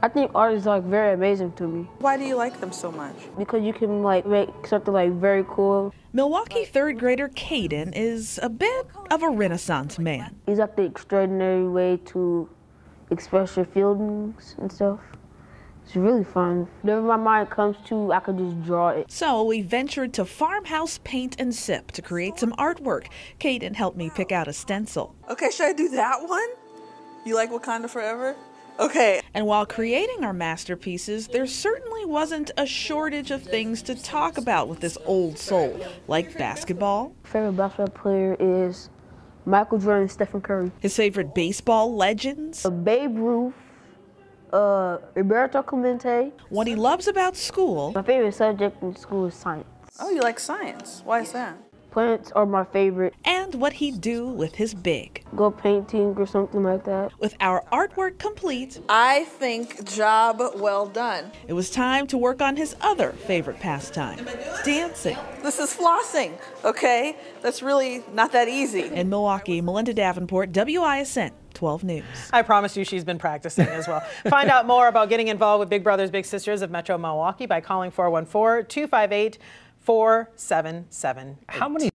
I think art is like very amazing to me Why do you like them so much? because you can like make something like very cool. Milwaukee third grader Caden is a bit of a Renaissance man. It's like the extraordinary way to express your feelings and stuff. It's really fun. Whatever my mind comes to, I can just draw it. So we ventured to Farmhouse Paint and Sip to create some artwork. Caden helped me pick out a stencil. Okay, should I do that one? You like Wakanda Forever? Okay. And while creating our masterpieces, there certainly wasn't a shortage of things to talk about with this old soul, like basketball. Favorite basketball player is Michael Jordan and Stephen Curry. His favorite baseball legends. Babe Ruth, Roberto Clemente. What he loves about school. My favorite subject in school is science. Oh, you like science. Why is that? Plants are my favorite. And what he'd do with his big. Go painting or something like that. With our artwork complete, I think job well done. it was time to work on his other favorite pastime, dancing. This is flossing, okay? That's really not that easy. In Milwaukee, Melinda Davenport, WISN 12 News. I promise you she's been practicing as well. Find out more about getting involved with Big Brothers Big Sisters of Metro Milwaukee by calling 414-258-4778. How many